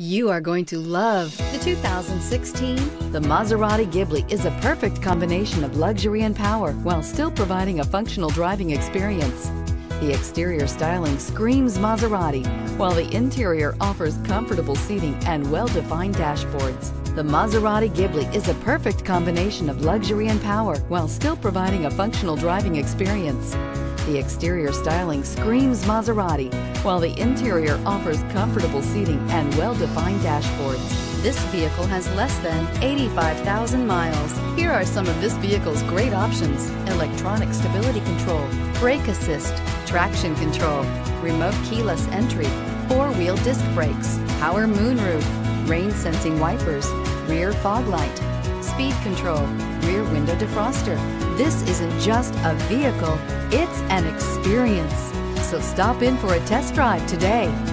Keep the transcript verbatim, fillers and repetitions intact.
You are going to love the two thousand sixteen the Maserati Ghibli is a perfect combination of luxury and power while still providing a functional driving experience. The exterior styling screams Maserati, while the interior offers comfortable seating and well-defined dashboards. The Maserati Ghibli is a perfect combination of luxury and power while still providing a functional driving experience. The exterior styling screams Maserati, while the interior offers comfortable seating and well-defined dashboards. This vehicle has less than eighty-five thousand miles. Here are some of this vehicle's great options: electronic stability control, brake assist, traction control, remote keyless entry, four-wheel disc brakes, power moonroof, rain-sensing wipers, rear fog light, speed control, rear window defroster. This isn't just a vehicle, it's an experience. So stop in for a test drive today.